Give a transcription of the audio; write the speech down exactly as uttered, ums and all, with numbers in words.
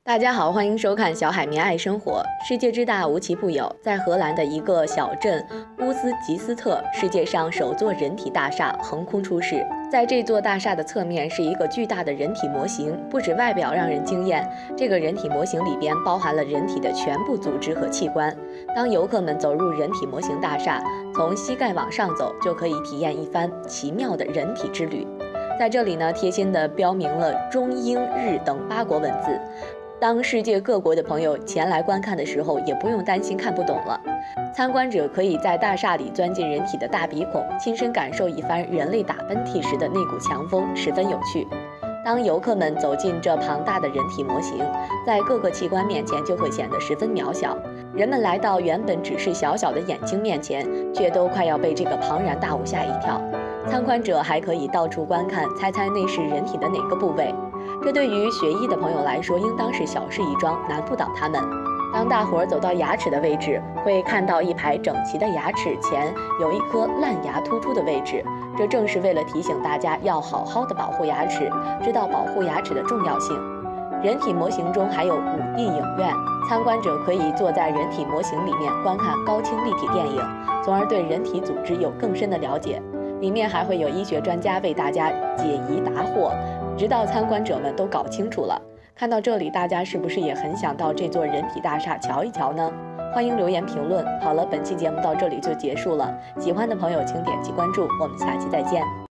大家好，欢迎收看小海绵爱生活。世界之大无奇不有，在荷兰的一个小镇乌斯吉斯特，世界上首座人体大厦横空出世。在这座大厦的侧面是一个巨大的人体模型，不止外表让人惊艳，这个人体模型里边包含了人体的全部组织和器官。当游客们走入人体模型大厦，从膝盖往上走，就可以体验一番奇妙的人体之旅。在这里呢，贴心地标明了中英日等八国文字。当世界各国的朋友前来观看的时候，也不用担心看不懂了。参观者可以在大厦里钻进人体的大鼻孔，亲身感受一番人类打喷嚏时的那股强风，十分有趣。当游客们走进这庞大的人体模型，在各个器官面前就会显得十分渺小。人们来到原本只是小小的眼睛面前，却都快要被这个庞然大物吓一跳。参观者还可以到处观看，猜猜那是人体的哪个部位。这对于学医的朋友来说，应当是小事一桩，难不倒他们。当大伙儿走到牙齿的位置，会看到一排整齐的牙齿前有一颗烂牙突出的位置，这正是为了提醒大家要好好的保护牙齿，知道保护牙齿的重要性。人体模型中还有五 D 影院，参观者可以坐在人体模型里面观看高清立体电影，从而对人体组织有更深的了解。里面还会有医学专家为大家解疑答惑，直到参观者们都搞清楚了。看到这里，大家是不是也很想到这座人体大厦瞧一瞧呢？欢迎留言评论。好了，本期节目到这里就结束了，喜欢的朋友请点击关注，我们下期再见。